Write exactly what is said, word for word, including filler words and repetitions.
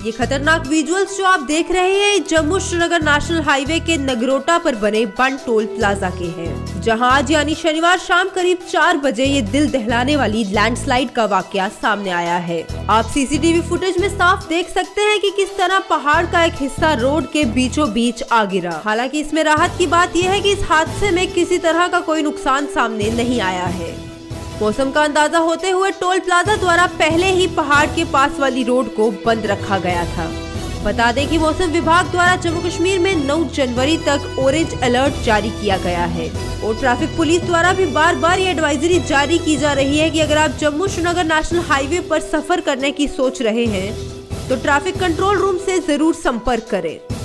ये खतरनाक विजुअल्स जो आप देख रहे हैं जम्मू श्रीनगर नेशनल हाईवे के नगरोटा पर बने बन टोल प्लाजा के हैं, जहां आज यानी शनिवार शाम करीब चार बजे ये दिल दहलाने वाली लैंडस्लाइड का वाकया सामने आया है। आप सीसीटीवी फुटेज में साफ देख सकते हैं कि किस तरह पहाड़ का एक हिस्सा रोड के बीचों बीच आ गिरा। हालांकि इसमें राहत की बात यह है कि इस हादसे में किसी तरह का कोई नुकसान सामने नहीं आया है। मौसम का अंदाजा होते हुए टोल प्लाजा द्वारा पहले ही पहाड़ के पास वाली रोड को बंद रखा गया था। बता दें कि मौसम विभाग द्वारा जम्मू कश्मीर में नौ जनवरी तक ऑरेंज अलर्ट जारी किया गया है और ट्रैफिक पुलिस द्वारा भी बार बार ये एडवाइजरी जारी की जा रही है कि अगर आप जम्मू श्रीनगर नेशनल हाईवे पर सफर करने की सोच रहे हैं तो ट्रैफिक कंट्रोल रूम से जरूर संपर्क करें।